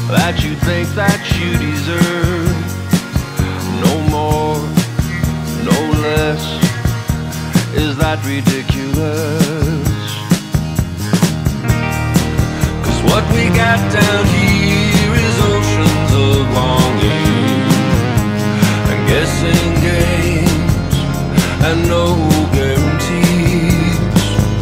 that you think that you deserve. No more, no less. Is that ridiculous? 'Cause what we got down here is oceans of longing and guessing games and no guarantees.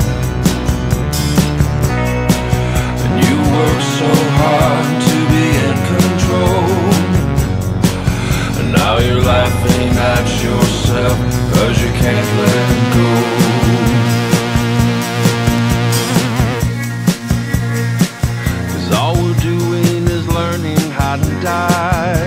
And you work so hard to be in control, and now you're laughing at yourself 'cause you can't let go. 'Cause all we're doing is learning how to die.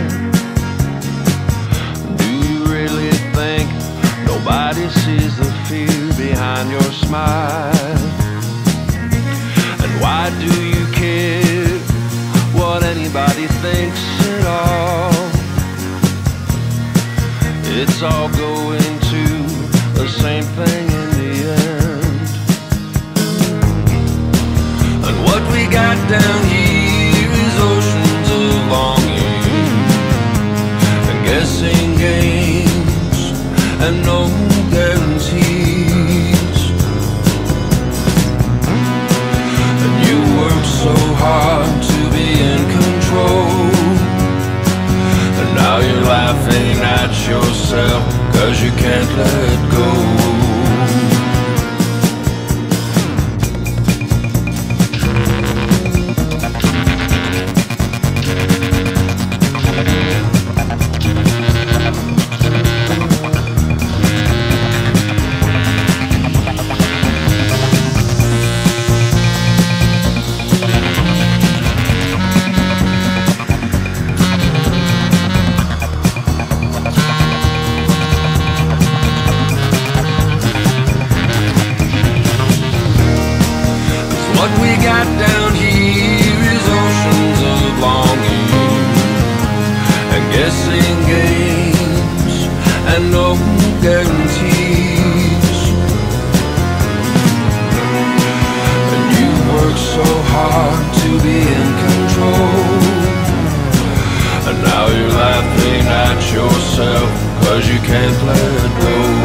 Do you really think nobody sees the fear behind your smile? And why do you care what anybody thinks at all? It's all going to the same thing in the end. And what we got down here is oceans of longing and guessing games and no guarantees. And you work so hard to be in control, and now you're laughing at yourself 'cause you can't let go. What we got down here is oceans of longing and guessing games and no guarantees. And you work so hard to be in control, and now you're laughing at yourself 'cause you can't let go.